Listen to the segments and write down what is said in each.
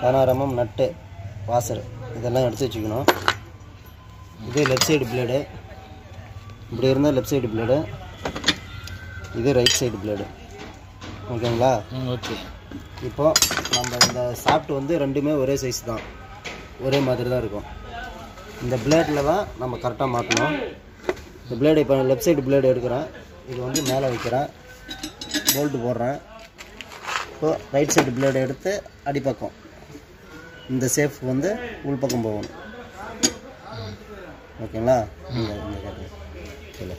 16 mm நட்டு வாசர் இதெல்லாம் எடுத்து வச்சுக்கணும். இது லெஃப்ட் சைடு பிளேடு, இப்படி இருந்தால் லெஃப்ட் சைடு பிளேடு, இது ரைட் சைடு பிளேடு. ஓகேங்களா? ஓகே. இப்போது நம்ம இந்த சாஃப்ட் வந்து ரெண்டுமே ஒரே சைஸ் தான், ஒரே மாதிரி தான் இருக்கும். இந்த பிளேடில் தான் நம்ம கரெக்டாக மாட்டணும். இந்த பிளேடு இப்போ லெஃப்ட் சைடு பிளேடு எடுக்கிறேன், இது வந்து மேலே வைக்கிறேன், போல்ட்டு போடுறேன். இப்போது ரைட் சைடு பிளேடு எடுத்து அடிப்பக்கம் இந்த சேஃப் வந்து உள்பக்கம் போகணும். ஓகேங்களா? இந்த சரி,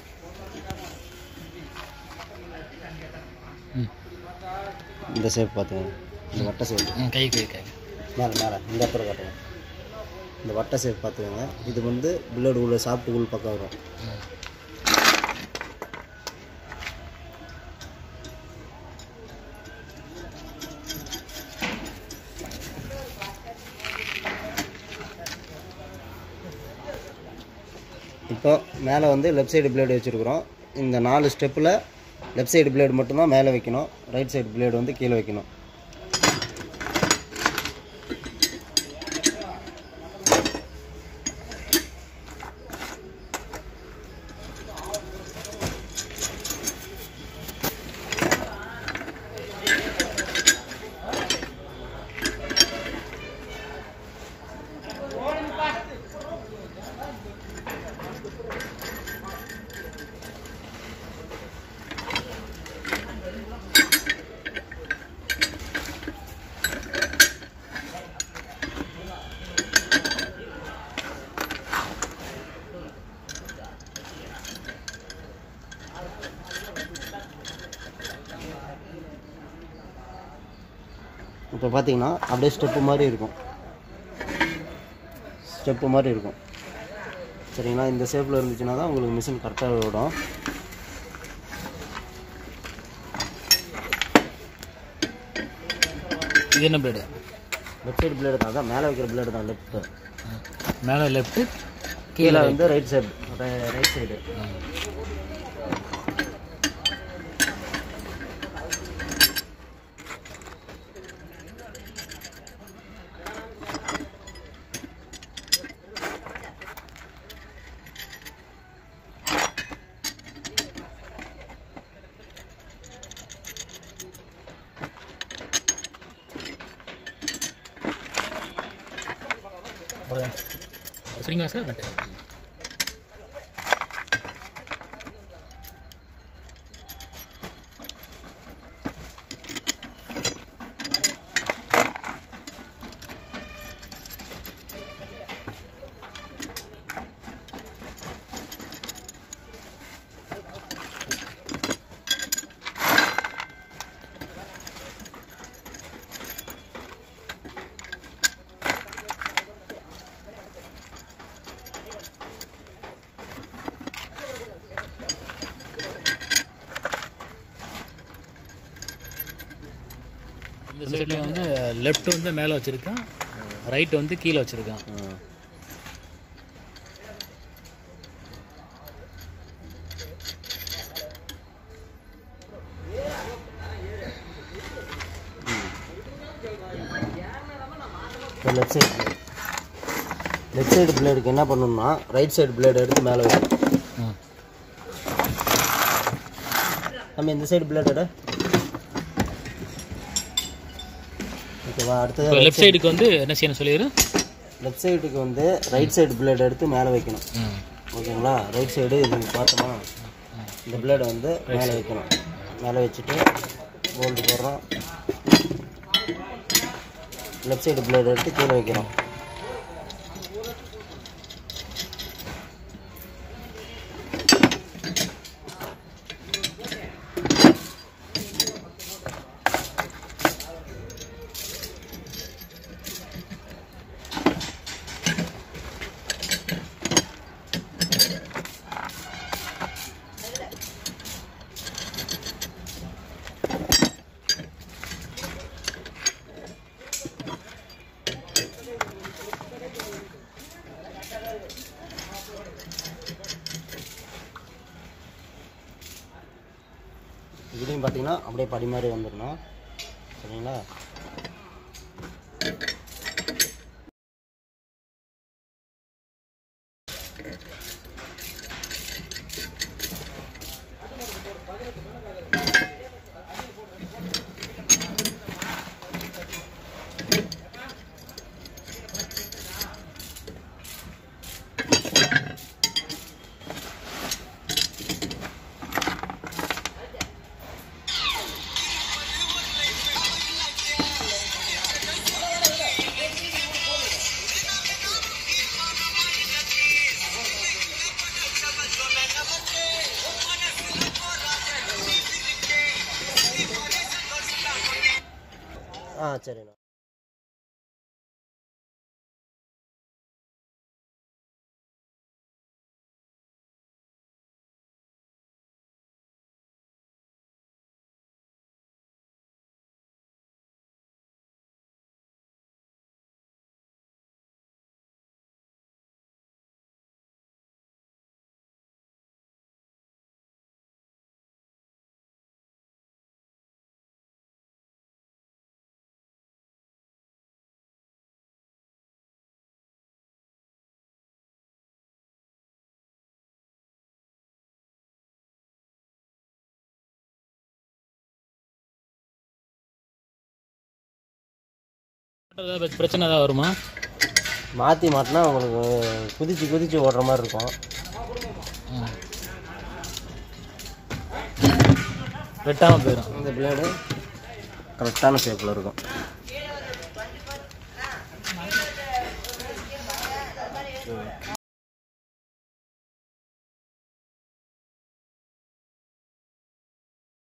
இந்த சேஃப் பார்த்துங்க. இந்த வட்ட சேஃப் கை மேலே மேலே இந்த இடத்துல காட்டுங்க. இந்த வட்ட சேஃப் பார்த்துக்கோங்க. இது வந்து பிளேடு உள்ள சாப்பிட்டு உள் பக்கம் வரும். இப்போ மேலே வந்து லெஃப்ட் சைடு பிளேடு வச்சுருக்குறோம். இந்த 4 ஸ்டெப்பில் லெஃப்ட் சைடு பிளேடு மட்டும்தான் மேலே வைக்கணும், ரைட் சைடு பிளேடு வந்து கீழே வைக்கணும். இப்போ பார்த்தீங்கன்னா அப்படியே ஸ்டெப்பு மாதிரி இருக்கும், ஸ்டெப்பு மாதிரி இருக்கும். சரிங்களா? இந்த ஷேப்பில் இருந்துச்சுன்னா தான் உங்களுக்கு மிஷின் கரெக்டாக விடும். இது என்ன பிளேடு? லெஃப்ட் சைடு பிளேடு தான், மேலே வைக்கிற பிளேடு தான். லெஃப்ட்டு மேலே லெஃப்ட்டு, கீழே வந்து ரைட் சைடு. ரைட் சைடு சரிங்களா சார்? கட்டு இந்த சைடில் வந்து லெஃப்ட் வந்து மேலே வச்சுருக்கேன், ரைட் வந்து கீழே வச்சுருக்கேன். லெஃப்ட் சைடு பிளேடுக்கு என்ன பண்ணணும்னா ரைட் சைடு பிளேடு எடுத்து மேலே வைக்கணும். நம்ம இந்த சைடு பிளேட் எடு. ஓகேவா? அடுத்தது லெஃப்ட் சைடுக்கு வந்து என்ன செய்யணும் சொல்லிடு. லெஃப்ட் சைடுக்கு வந்து ரைட் சைடு பிளேட் எடுத்து மேலே வைக்கணும். ஓகேங்களா? ரைட் சைடு இது பார்த்தோமா, இந்த பிளேடை வந்து மேலே வைக்கணும். மேலே வச்சுட்டு போல்டு போடுறோம். லெஃப்ட் சைடு பிளேடு எடுத்து கீழே வைக்கிறோம். இதுலேயும் பார்த்தீங்கன்னா அப்படியே படி மாதிரி வந்துடணும். சரிங்களா? சரிண்ணா. ஏதாவது பிரச்சனை ஏதாவது வருமா? மாற்றி மாட்டினா உங்களுக்கு குதிச்சு ஓடுற மாதிரி இருக்கும். வெட்டாமல் போயிடும். இந்த பிளேடு கரெக்டான ஷேப்பில் இருக்கும்.